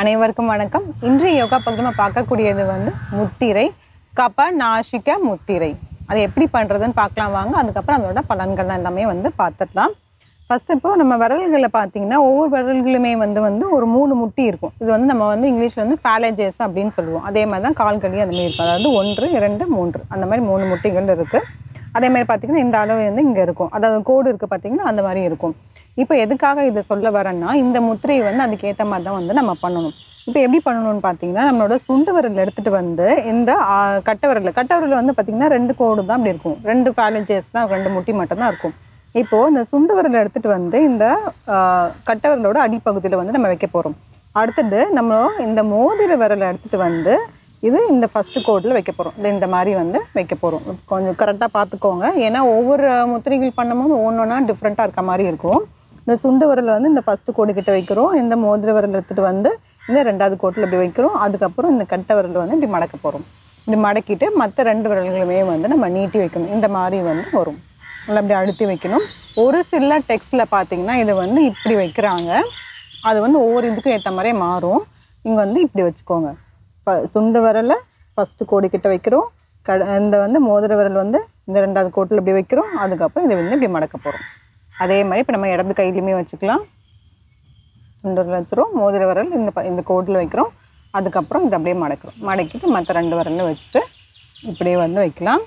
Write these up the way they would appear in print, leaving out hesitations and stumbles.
அனைவருக்கும் வணக்கம். இன்றைய யோகா பகுதியில் நம்ம பார்க்கக்கூடியது முத்திரை, கப நாசிக முத்திரை. அது எப்படி பண்ணுறதுன்னு பார்க்கலாம் வாங்க. அதுக்கப்புறம் அதோட பலன்கள் எல்லாமே பார்த்துடலாம். ஃபர்ஸ்ட் இப்போ நம்ம விரல்களில் பார்த்தீங்கன்னா ஒவ்வொரு விரல்களுமே ஒரு 3 முட்டி இருக்கும். இது நம்ம இங்கிலீஷில் ஃபேலஜஸ் அப்படின்னு சொல்லுவோம். அதே மாதிரி தான் கால்களி அந்த மாதிரி இருக்கும். அதாவது 1, 2, 3 அந்த மாதிரி 3 முட்டிகள் இருக்குது. அதே மாதிரி பார்த்தீங்கன்னா இந்த அளவு இங்கே இருக்கும். அதாவது கோடு இருக்குது பார்த்தீங்கன்னா அந்த மாதிரி இருக்கும். இப்போ எதுக்காக இதை சொல்ல வரேன்னா, இந்த முத்திரையை அதுக்கேற்ற மாதிரி தான் நம்ம பண்ணணும். இப்போ எப்படி பண்ணணும்னு பார்த்தீங்கன்னா, நம்மளோட சுண்டு விரல் எடுத்துகிட்டு இந்த கட்டை விரல் பார்த்தீங்கன்னா 2 கோடு தான் அப்படி இருக்கும். 2 ஃபேலஞ்சஸ் தான், 2 முட்டி மட்டும்தான் இருக்கும். இப்போது இந்த சுண்டு விரல் எடுத்துகிட்டு இந்த கட்டை விரலோட அடிப்பகுதியில் நம்ம வைக்க போகிறோம். அடுத்தது நம்ம இந்த மோதிர விரலை எடுத்துகிட்டு இது இந்த ஃபஸ்ட்டு கோடில் வைக்க போகிறோம். இந்த மாதிரி வைக்க போகிறோம். கொஞ்சம் கரெக்டாக பார்த்துக்கோங்க. ஏன்னா ஒவ்வொரு முத்திரைகள் பண்ணும்போது ஒவ்வொன்றா டிஃப்ரெண்ட்டாக இருக்க மாதிரி இருக்கும். இந்த சுண்டு விரல் இந்த ஃபஸ்ட்டு கோடு கிட்ட வைக்கிறோம். இந்த மோதிர விரல் எடுத்துகிட்டு இந்த 2வது கோட்டில் இப்படி வைக்கிறோம். அதுக்கப்புறம் இந்த கட்டை விரல் இப்படி மடக்க போகிறோம். இப்படி மடக்கிட்டு மற்ற 2 விரல்களுமே நம்ம நீட்டி வைக்கணும். இந்த மாதிரி வரும். நல்லா இப்படி அழுத்தி வைக்கணும். ஒரு சில டெக்ஸ்டில் பார்த்தீங்கன்னா இது இப்படி வைக்கிறாங்க. அது ஒவ்வொரு இதுக்கும் ஏற்ற மாதிரியே மாறும். இங்கே இப்படி வச்சுக்கோங்க. சுண்டு விரலை ஃபஸ்ட்டு கோடு கிட்ட வைக்கிறோம். இந்த மோதிர விரல் இந்த 2வது கோட்டில் இப்படி வைக்கிறோம். அதுக்கப்புறம் இதை இப்படி மடக்க போகிறோம். அதே மாதிரி இப்போ நம்ம இடது கையிலையுமே வச்சுக்கலாம். சுண்டு விரல் வச்சுரும், மோதிர விரல் இந்த கோட்டில் வைக்கிறோம். அதுக்கப்புறம் இதை அப்படியே மடக்கிறோம். மடக்கிட்டு மற்ற 2 விரலையும் வச்சுட்டு இப்படியே வைக்கலாம்.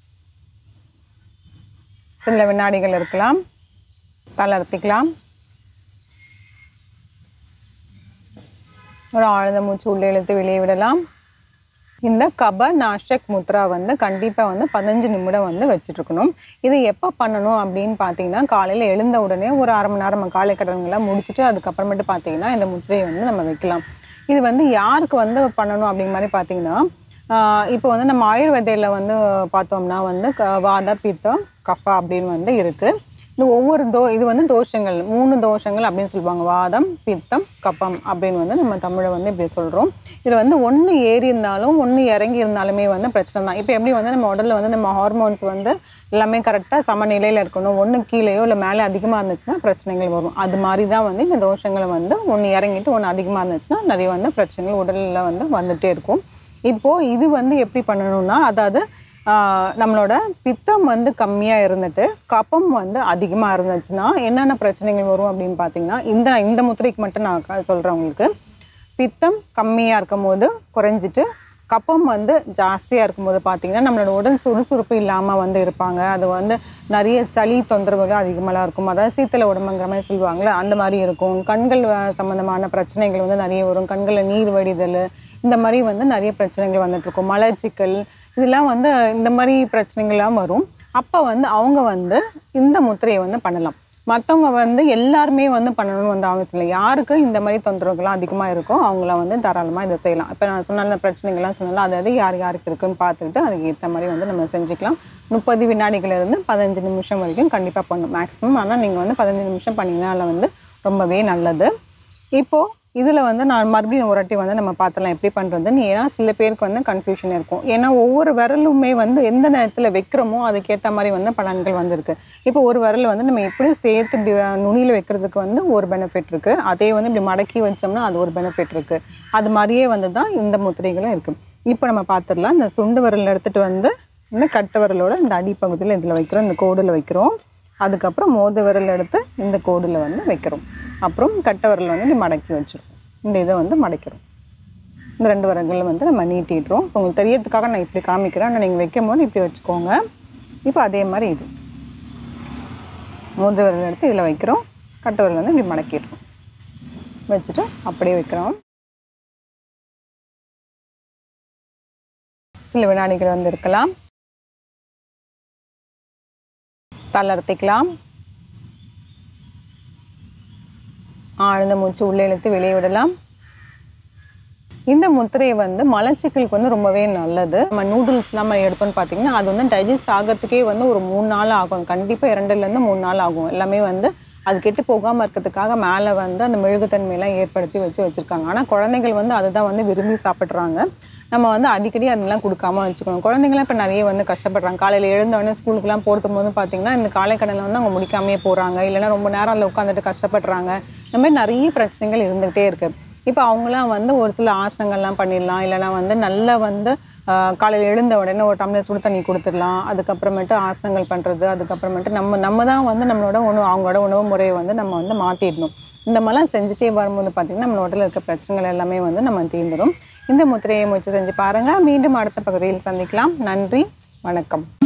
சில வினாடிகள் இருக்கலாம். தளர்த்திக்கலாம். ஒரு ஆழ்ந்த மூச்சு உள்ளே இழுத்து வெளியே விடலாம். இந்த கப நாசக் முத்ரா கண்டிப்பாக 15 நிமிடம் வச்சுட்ருக்கணும். இது எப்போ பண்ணணும் அப்படின்னு பார்த்தீங்கன்னா, காலையில் எழுந்த உடனே ஒரு அரை மணி நேரம் காலை கடன்கள்லாம் முடிச்சுட்டு அதுக்கப்புறமேட்டு பார்த்தீங்கன்னா இந்த முத்திரையை நம்ம வைக்கலாம். இது யாருக்கு பண்ணணும் அப்படிங்கிற மாதிரி பார்த்தீங்கன்னா, இப்போ நம்ம ஆயுர்வேதையில் பார்த்தோம்னா வாத பித்தம் கஃபா அப்படின்னு இருக்குது. இந்த ஒவ்வொரு இது தோஷங்கள் 3 தோஷங்கள் அப்படின்னு சொல்லுவாங்க. வாதம், பித்தம், கபம் அப்படின்னு நம்ம தமிழை இப்படி சொல்கிறோம். இதில் ஒன்று ஏறி இருந்தாலும் ஒன்று இறங்கி இருந்தாலுமே பிரச்சனை தான். இப்போ எப்படி நம்ம உடலில் நம்ம ஹார்மோன்ஸ் எல்லாமே கரெக்டாக சமநிலையில் இருக்கணும். ஒன்று கீழேயோ இல்லை மேலே அதிகமாக இருந்துச்சுன்னா பிரச்சனைகள் வரும். அது மாதிரி தான் இந்த தோஷங்களை ஒன்று இறங்கிட்டு ஒன்று அதிகமாக இருந்துச்சுன்னா நிறைய பிரச்சனைகள் உடலில் வந்துகிட்டே இருக்கும். இப்போது இது எப்படி பண்ணணும்னா, அதாவது நம்மளோட பித்தம் கம்மியாக இருந்துட்டு கபம் அதிகமாக இருந்துச்சுன்னா என்னென்ன பிரச்சனைகள் வரும் அப்படின்னு பார்த்தீங்கன்னா, இந்த முத்திரைக்கு மட்டும் நான் சொல்கிறேன் உங்களுக்கு. பித்தம் கம்மியாக இருக்கும் போது குறைஞ்சிட்டு கபம் ஜாஸ்தியாக இருக்கும்போது பார்த்தீங்கன்னா நம்மளோட உடல் சுறுசுறுப்பு இல்லாமல் இருப்பாங்க. அது நிறைய சளி தொந்தரவுகள் அதிகமாக இருக்கும். அதாவது சீத்தலை உடம்புங்கிற மாதிரி சொல்லுவாங்களே அந்த மாதிரி இருக்கும். கண்கள் சம்மந்தமான பிரச்சனைகள் நிறைய வரும். கண்களில் நீர் வடிதல் இந்த மாதிரி நிறைய பிரச்சனைகள் வந்துட்டுருக்கும். மலச்சிக்கல் இதெல்லாம் இந்த மாதிரி பிரச்சனைகள்லாம் வரும். அப்போ அவங்க இந்த முத்திரையை பண்ணலாம். மற்றவங்க எல்லாருமே பண்ணணும்னு அவசியம் இல்லை. யாருக்கு இந்த மாதிரி தொந்தரவுகள்லாம் அதிகமாக இருக்கும் அவங்கள தாராளமாக இதை செய்யலாம். இப்போ நான் சொன்ன பிரச்சனைகள்லாம் சொன்னாலும் அதாவது யார் யாருக்கு இருக்குன்னு பார்த்துக்கிட்டு அதுக்கு ஏற்ற மாதிரி நம்ம செஞ்சுக்கலாம். 30 வினாடிகளிலிருந்து 15 நிமிஷம் வரைக்கும் கண்டிப்பாக பண்ணணும் மேக்ஸிமம். ஆனால் நீங்கள் 15 நிமிஷம் பண்ணிங்கனால ரொம்பவே நல்லது. இப்போது இதில் நான் மறுபடியும் ஒரு வாட்டி நம்ம பார்த்துலாம் எப்படி பண்ணுறதுன்னு. ஏன்னா சில பேருக்கு கன்ஃபியூஷன் இருக்கும். ஏன்னா ஒவ்வொரு விரலுமே எந்த நேரத்தில் வைக்கிறோமோ அதுக்கேற்ற மாதிரி பலன்கள் இருக்குது. இப்போ ஒரு விரல் நம்ம எப்படி சேர்த்து இப்படி நுனியில் வைக்கிறதுக்கு ஒரு பெனிஃபிட் இருக்குது. அதே இப்படி மடக்கி வச்சோம்னா அது ஒரு பெனிஃபிட் இருக்குது. அது மாதிரியே தான் இந்த முத்திரைகளும் இருக்குது. இப்போ நம்ம பார்த்துடலாம். இந்த சுண்டு விரல் எடுத்துகிட்டு இந்த கட்டை விரலோட இந்த அடிப்பகுதியில் இதில் வைக்கிறோம். இந்த கோடில் வைக்கிறோம். அதுக்கப்புறம் மோத விரல் எடுத்து இந்த கோடில் வைக்கிறோம். அப்புறம் கட்டை விரல் இப்படி மடக்கி வச்சிடும். இந்த இதை மடக்கிறோம். இந்த 2 விரல்கள் நம்ம நீட்டிடுறோம். உங்களுக்கு தெரியறதுக்காக நான் இப்படி காமிக்கிறேன். ஆனால் நீங்கள் வைக்கும் போது இப்படி வச்சுக்கோங்க. இப்போ அதே மாதிரி இது மோத விரல் எடுத்து இதில் வைக்கிறோம். கட்டை விரல் இப்படி மடக்கிடுறோம். வச்சுட்டு அப்படியே வைக்கிறோம். சில வினாடிகள் இருக்கலாம். தளர்த்திக்கலாம். ஆழ்ந்த மூச்சு உள்ளே இழுத்து வெளியே விடலாம். இந்த முத்திரையை மலச்சிக்கலுக்கு ரொம்பவே நல்லது. நம்ம நூடுல்ஸ்லாம் நம்ம எடுப்போம்னு பார்த்தீங்கன்னா அது டைஜஸ்ட் ஆகிறதுக்கே ஒரு 3 நாள் ஆகும். கண்டிப்பாக 2லேருந்து 3 நாள் ஆகும். எல்லாமே அது கெட்டு போகாமல் இருக்கிறதுக்காக மேலே அந்த மெழுகுத்தன்மையெல்லாம் ஏற்படுத்தி வச்சுருக்காங்க. ஆனால் குழந்தைகள் அதுதான் விரும்பி சாப்பிட்றாங்க. நம்ம அடிக்கடி அதெல்லாம் கொடுக்காம வச்சுக்கணும். குழந்தைங்களாம் இப்போ நிறைய கஷ்டப்படுறாங்க. காலையில் எழுந்தவொடனே ஸ்கூலுக்குலாம் போகும்போது பார்த்தீங்கன்னா இந்த காலைக்கடனில் அவங்க முடிக்காமையே போகிறாங்க. இல்லைன்னா ரொம்ப நேரம் அதில் உட்காந்துட்டு கஷ்டப்படுறாங்க. இந்த மாதிரி நிறைய பிரச்சனைகள் இருந்துகிட்டே இருக்குது. இப்போ அவங்களாம் வந்து ஒரு சில ஆசனங்கள்லாம் பண்ணிடலாம். இல்லைனா வந்து நல்லா வந்து காலையில் எழுந்த உடனே ஒரு டம்ளர் சுடு தண்ணி கொடுத்துடலாம். அதுக்கப்புறமேட்டு ஆசனங்கள் பண்ணுறது, அதுக்கப்புறமேட்டு நம்ம தான் வந்து நம்மளோட உணவு அவங்களோட உணவு முறையை வந்து நம்ம வந்து மாற்றிடணும். இந்த மாதிரிலாம் செஞ்சுட்டே வரும்போது பார்த்திங்கன்னா நம்ம உடலில் இருக்க பிரச்சனைகள் எல்லாமே வந்து நம்ம தீர்ந்துடும். இந்த முத்திரையை முயற்சி செஞ்சு பாருங்கள். மீண்டும் அடுத்த பகுதியில் சந்திக்கலாம். நன்றி, வணக்கம்.